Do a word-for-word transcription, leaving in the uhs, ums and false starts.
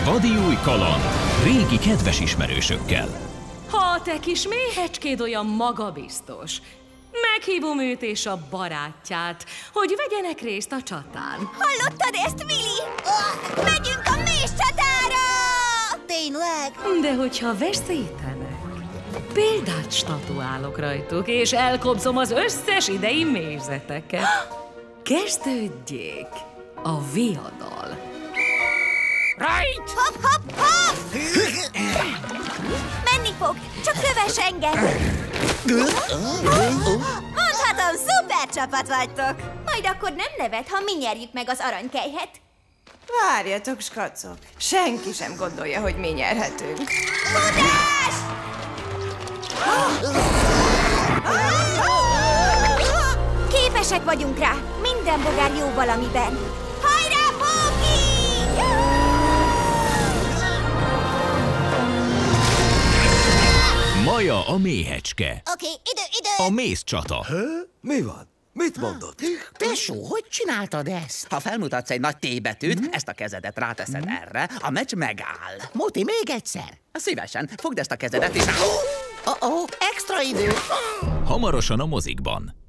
Vadi új kaland, régi kedves ismerősökkel. Ha a te kis méhecskéd olyan magabiztos, meghívom őt és a barátját, hogy vegyenek részt a csatán. Hallottad ezt, Willy? Oh, megyünk a méz csatára! Tényleg? De hogyha veszítenek, példát statuálok rajtuk, és elkobzom az összes idei mézeteket. Kezdődjék a viadal. Right! Hopp, hopp, hopp! Menni fog, csak kövess engem! Mondhatom, szuper csapat vagytok! Majd akkor nem nevet, ha mi nyerjük meg az aranykelyhet. Várjatok, skacok! Senki sem gondolja, hogy mi nyerhetünk. Futás! Képesek vagyunk rá! Minden bogár jó valamiben! Hajrá, Póki! Maja a méhecske. Oké, okay, idő, idő! A mézcsata. Mi van? Mit mondott? Tesó, hogy csináltad ezt? Ha felmutatsz egy nagy T betűt, mm-hmm. ezt a kezedet ráteszed mm-hmm. erre, a meccs megáll. Móti, még egyszer. Szívesen, fogd ezt a kezedet és... Oh-oh, extra idő! Hamarosan a mozikban.